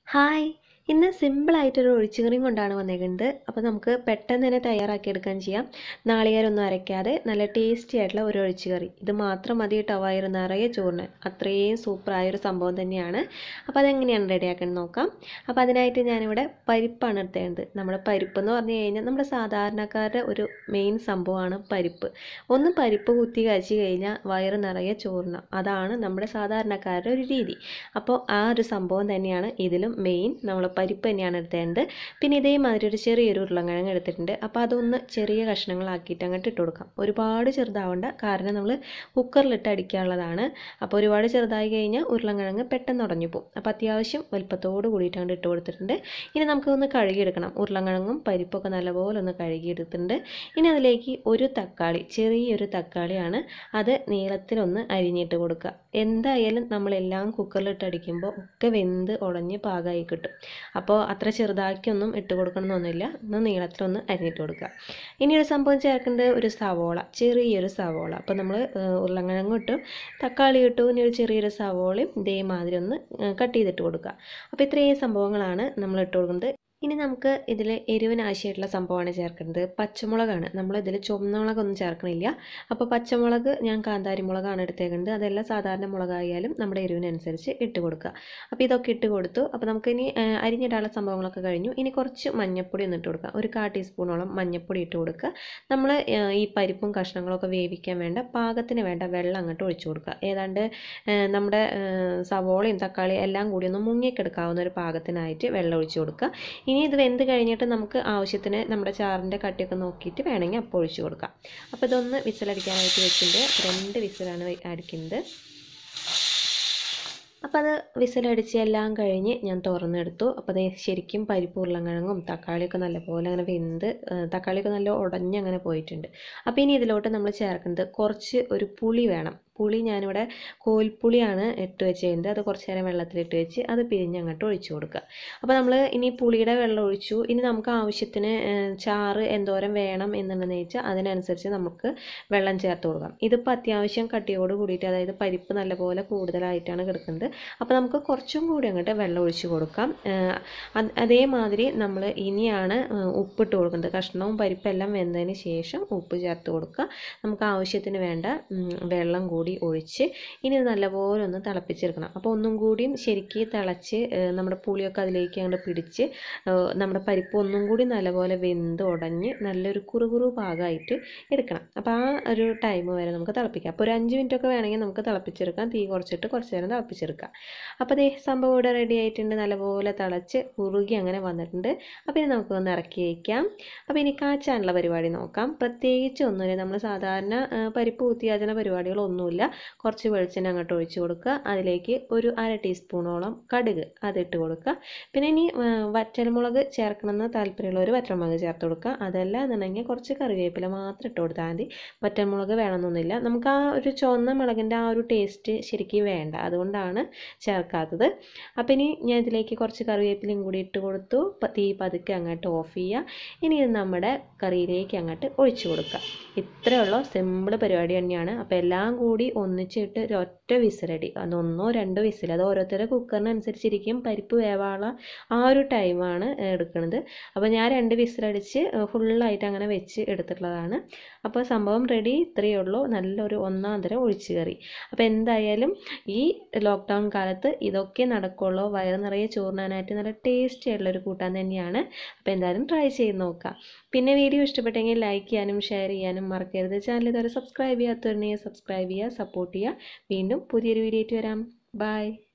Hi ഇന്ന് സിമ്പിളായിട്ടൊരു ഒഴിച്ചുകറിയും കൊണ്ടാണ് വന്നേക്കുന്നത്. അപ്പോൾ നമുക്ക് പെട്ടെന്ന് തന്നെ തയ്യാറാക്കിയെടുക്കാൻ ചെയ്യാം. നാളികേരമൊന്നും അരയ്ക്കാതെ നല്ല ടേസ്റ്റി ആയിട്ടുള്ള ഒരു ഒഴിച്ചുകറി. ഇത് മാത്രം മതി കേട്ടോ വയറ് നിറയെ ചോറിന്. അത്രയും സൂപ്പറായൊരു സംഭവം തന്നെയാണ്. അപ്പോൾ അതെങ്ങനെയാണ് റെഡിയാക്കുന്നത് നോക്കാം. അപ്പോൾ അതിനായിട്ട് ഞാനിവിടെ പരിപ്പാണ് എടുത്തേണ്ടത്. നമ്മുടെ പരിപ്പ് എന്ന് പറഞ്ഞു കഴിഞ്ഞാൽ നമ്മുടെ സാധാരണക്കാരുടെ ഒരു മെയിൻ സംഭവമാണ് പരിപ്പ്. ഒന്ന് പരിപ്പ് കുത്തി കഴിച്ച് കഴിഞ്ഞാൽ വയറ് നിറയെ ചോറിന്. അതാണ് നമ്മുടെ സാധാരണക്കാരുടെ ഒരു രീതി. അപ്പോൾ ആ ഒരു സംഭവം തന്നെയാണ് ഇതിലും മെയിൻ. നമ്മൾ പരിപ്പ് തന്നെയാണ് എടുത്തേണ്ടത്. പിന്നെ ഇതേമാതിരി ഒരു ചെറിയൊരു ഉരുളക്കിഴങ്ങ് എടുത്തിട്ടുണ്ട്. അപ്പോൾ അതൊന്ന് ചെറിയ കഷ്ണങ്ങളാക്കിയിട്ട് അങ്ങോട്ട് ഇട്ട് കൊടുക്കാം. ഒരുപാട് ചെറുതാവണ്ട, കാരണം നമ്മൾ കുക്കറിലിട്ട് അടിക്കാനുള്ളതാണ്. അപ്പോൾ ഒരുപാട് ചെറുതായി കഴിഞ്ഞാൽ ഉരുളക്കിഴങ്ങ് പെട്ടെന്ന് ഉടഞ്ഞു പോകും. അപ്പോൾ അത്യാവശ്യം വലുപ്പത്തോട് കൂടിയിട്ട് അങ്ങോട്ട് ഇട്ട് കൊടുത്തിട്ടുണ്ട്. ഇനി നമുക്കൊന്ന് കഴുകിയെടുക്കണം. ഉരുളക്കിഴങ്ങും പരിപ്പൊക്കെ നല്ലപോലെ ഒന്ന് കഴുകിയെടുത്തിട്ടുണ്ട്. ഇനി അതിലേക്ക് ഒരു തക്കാളി, ചെറിയൊരു തക്കാളിയാണ്, അത് നീളത്തിലൊന്ന് അരിഞ്ഞിട്ട് കൊടുക്കുക. എന്തായാലും നമ്മളെല്ലാം കുക്കറിലിട്ട് അടിക്കുമ്പോൾ ഒക്കെ വെന്ത് ഉടഞ്ഞ് പാകമായി കിട്ടും. അപ്പോൾ അത്ര ചെറുതാക്കിയൊന്നും ഇട്ട് കൊടുക്കണമെന്നൊന്നുമില്ല. ഒന്ന് നീളത്തിലൊന്ന് അരിഞ്ഞിട്ട് കൊടുക്കുക. ഇനി ഒരു സംഭവം ചേർക്കേണ്ടത് ഒരു സവോള, ചെറിയൊരു സവോള. അപ്പോൾ നമ്മൾ ഉരുളക്കിഴങ്ങ് ഇട്ടു, തക്കാളി ഇട്ടു, ഇനി ഒരു ചെറിയൊരു സവോളയും ഇതേമാതിരി ഒന്ന് കട്ട് ചെയ്തിട്ട് കൊടുക്കുക. അപ്പോൾ ഇത്രയും സംഭവങ്ങളാണ് നമ്മൾ ഇട്ട് കൊടുക്കുന്നത്. ഇനി നമുക്ക് ഇതിൽ എരിവിന് ആവശ്യമായിട്ടുള്ള സംഭവമാണ് ചേർക്കുന്നത്. പച്ചമുളകാണ്. നമ്മളിതിൽ ചുവന്നമുളകൊന്നും ചേർക്കണില്ല. അപ്പോൾ പച്ചമുളക് ഞാൻ കാന്താരി മുളകാണ് എടുത്തേക്കുന്നത്. അതെല്ലാം സാധാരണ മുളകായാലും നമ്മുടെ എരിവിനനുസരിച്ച് ഇട്ട് കൊടുക്കുക. അപ്പോൾ ഇതൊക്കെ ഇട്ട് കൊടുത്തു. അപ്പോൾ നമുക്കിനി അരിഞ്ഞിടാനുള്ള സംഭവങ്ങളൊക്കെ കഴിഞ്ഞു. ഇനി കുറച്ച് മഞ്ഞൾപ്പൊടി ഒന്ന് ഇട്ട് കൊടുക്കുക. ഒരു 1/4 ടീസ്പൂണോളം മഞ്ഞൾപ്പൊടി ഇട്ട് കൊടുക്കുക. നമ്മൾ ഈ പരിപ്പും കഷ്ണങ്ങളൊക്കെ വേവിക്കാൻ വേണ്ട പാകത്തിന് വേണ്ട വെള്ളം അങ്ങോട്ട് ഒഴിച്ചു കൊടുക്കുക. ഏതാണ്ട് നമ്മുടെ സവോളയും തക്കാളിയും എല്ലാം കൂടി ഒന്ന് മുങ്ങിക്കെടുക്കാവുന്ന ഒരു പാകത്തിനായിട്ട് വെള്ളം ഒഴിച്ചു കൊടുക്കുക. ഇനി ഇത് വെന്ത് കഴിഞ്ഞിട്ട് നമുക്ക് ആവശ്യത്തിന് നമ്മുടെ ചാറിൻ്റെ കട്ടിയൊക്കെ നോക്കിയിട്ട് വേണമെങ്കിൽ അപ്പോൾ ഒഴിച്ചു കൊടുക്കാം. അപ്പോൾ ഇതൊന്ന് വിസിലടിക്കാനായിട്ട് വെച്ചിട്ടുണ്ട്. 2 വിസിലാണ് അടിക്കുന്നത്. അപ്പോൾ അത് വിസിലടിച്ച് എല്ലാം കഴിഞ്ഞ് ഞാൻ തുറന്നെടുത്തു. അപ്പോൾ അത് ശരിക്കും പരിപ്പ് ഉരുളക്കിഴങ്ങും തക്കാളിയൊക്കെ നല്ലപോലെ അങ്ങനെ വെന്ത് തക്കാളിയൊക്കെ നല്ല ഉടഞ്ഞ് അങ്ങനെ പോയിട്ടുണ്ട്. അപ്പോൾ ഇനി ഇതിലോട്ട് നമ്മൾ ചേർക്കുന്നത് കുറച്ച് ഒരു പുളി വേണം. പുളി ഞാനിവിടെ കോൽപ്പുളിയാണ് ഇട്ട് വെച്ചിട്ടുണ്ട്. അത് കുറച്ച് നേരം വെള്ളത്തിലിട്ട് വെച്ച് അത് പിഴിഞ്ഞ് അങ്ങോട്ട് ഒഴിച്ചു കൊടുക്കുക. അപ്പോൾ നമ്മൾ ഇനി പുളിയുടെ വെള്ളം ഒഴിച്ചു. ഇനി നമുക്ക് ആവശ്യത്തിന് ചാറ് എന്തോരം വേണം എന്നുണ്ടെന്ന് വെച്ചാൽ അതിനനുസരിച്ച് നമുക്ക് വെള്ളം ചേർത്ത് കൊടുക്കാം. ഇതിപ്പോൾ അത്യാവശ്യം കട്ടിയോട് കൂടിയിട്ട്, അതായത് പരിപ്പ് നല്ലപോലെ കൂടുതലായിട്ടാണ് കിടക്കുന്നത്. അപ്പോൾ നമുക്ക് കുറച്ചും കൂടി അങ്ങോട്ട് വെള്ളം ഒഴിച്ച് കൊടുക്കാം. അതേമാതിരി നമ്മൾ ഇനിയാണ് ഉപ്പിട്ട് കൊടുക്കുന്നത്. കഷ്ണവും പരിപ്പെല്ലാം വെന്തതിന് ശേഷം ഉപ്പ് ചേർത്ത് കൊടുക്കുക. നമുക്ക് ആവശ്യത്തിന് വേണ്ട വെള്ളം കൂടി ഒഴിച്ച് ഇനി നല്ലപോലെ ഒന്ന് തിളപ്പിച്ചെടുക്കണം. അപ്പോൾ ഒന്നും കൂടിയും ശരിക്ക് തിളച്ച് നമ്മുടെ പുളിയൊക്കെ അതിലേക്ക് അങ്ങോട്ട് പിടിച്ച് നമ്മുടെ പരിപ്പ് ഒന്നും കൂടി നല്ലപോലെ വെന്ത് ഉടഞ്ഞ് നല്ലൊരു കുറുകുറു പാകമായിട്ട് എടുക്കണം. അപ്പോൾ ആ ഒരു ടൈം വരെ നമുക്ക് തിളപ്പിക്കാം. അപ്പോൾ ഒരു 5 മിനിറ്റൊക്കെ വേണമെങ്കിൽ നമുക്ക് തിളപ്പിച്ചെടുക്കാം. തീ കുറച്ചിട്ട് കുറച്ച് നേരം തിളപ്പിച്ചെടുക്കാം. അപ്പോൾ അതേ സംഭവം ഇവിടെ റെഡി ആയിട്ടുണ്ട്. നല്ലപോലെ തിളച്ച് കുറുകി അങ്ങനെ വന്നിട്ടുണ്ട്. അപ്പോൾ ഇനി നമുക്ക് ഒന്ന് ഇറക്കി വയ്ക്കാം. അപ്പോൾ ഇനി കാച്ചാനുള്ള പരിപാടി നോക്കാം. പ്രത്യേകിച്ച് ഒന്നുമില്ല. നമ്മൾ സാധാരണ പരിപ്പ് കുത്തിയാചന പരിപാടികളൊന്നുമില്ല. കുറച്ച് വെളിച്ചെണ്ണ അങ്ങോട്ട് ഒഴിച്ച് കൊടുക്കുക. അതിലേക്ക് ഒരു 1/2 ടീസ്പൂണോളം കടുക് അതിട്ട് കൊടുക്കുക. പിന്നെ ഇനി വറ്റൽമുളക് ചേർക്കണമെന്ന് താല്പര്യമുള്ളവർ വറ്റൽമുളക് ചേർത്ത് കൊടുക്കുക. അതല്ല എന്നുണ്ടെങ്കിൽ കുറച്ച് കറിവേപ്പില മാത്രം ഇട്ട് കൊടുത്താൽ മതി. വറ്റൽമുളക് വേണമെന്നൊന്നുമില്ല. നമുക്ക് ആ ഒരു ചുവന്ന മുളകിൻ്റെ ആ ഒരു ടേസ്റ്റ് ശരിക്കും വേണ്ട, അതുകൊണ്ടാണ് ചേർക്കാത്തത്. അപ്പോൾ ഇനി ഞാൻ ഇതിലേക്ക് കുറച്ച് കറിവേപ്പിലയും കൂടി ഇട്ട് കൊടുത്തു. തീ പതുക്കെ അങ്ങോട്ട് ഓഫ് ചെയ്യുക. ഇനി ഇത് നമ്മുടെ കറിയിലേക്ക് അങ്ങോട്ട് ഒഴിച്ചു കൊടുക്കുക. ഇത്രയേ ഉള്ളൂ. സിമ്പിൾ പരിപാടി തന്നെയാണ്. അപ്പോൾ എല്ലാം കൂടി ഒന്നിച്ചിട്ട് ഒരൊറ്റ വിസിലടി, അത് 1 2 വിസിൽ, അത് ഓരോരുത്തരുടെ കുക്കറിനനുസരിച്ചിരിക്കും. പരിപ്പ് വേവാനുള്ള ആ ഒരു ടൈമാണ് എടുക്കുന്നത്. അപ്പോൾ ഞാൻ 2 വിസിലടിച്ച് ഫുള്ളായിട്ട് അങ്ങനെ വെച്ച് എടുത്തിട്ടുള്ളതാണ്. അപ്പോൾ സംഭവം റെഡി. ഇത്രയേ ഉള്ളൂ. നല്ലൊരു ഒന്നാന്തരം ഒഴിച്ചു കറി. അപ്പോൾ എന്തായാലും ഈ ലോക്ക്ഡൗൺ കാലത്ത് ഇതൊക്കെ നടക്കുള്ളൂ. വയറ് നിറയെ ചോറിനാനായിട്ട് നല്ല ടേസ്റ്റി ആയിട്ടുള്ളൊരു കൂട്ടാൻ തന്നെയാണ്. അപ്പോൾ എന്തായാലും ട്രൈ ചെയ്ത് നോക്കാം. പിന്നെ വീഡിയോ ഇഷ്ടപ്പെട്ടെങ്കിൽ ലൈക്ക് ചെയ്യാനും ഷെയർ ചെയ്യാനും മറക്കരുത്. ചാനൽ ഇതുവരെ സബ്സ്ക്രൈബ് ചെയ്യാത്തവരുണ്ടെങ്കിൽ സബ്സ്ക്രൈബ് ചെയ്യുക, സപ്പോർട്ട് ചെയ്യുക. വീണ്ടും പുതിയൊരു വീഡിയോ ആയിട്ട് വരാം. ബൈ.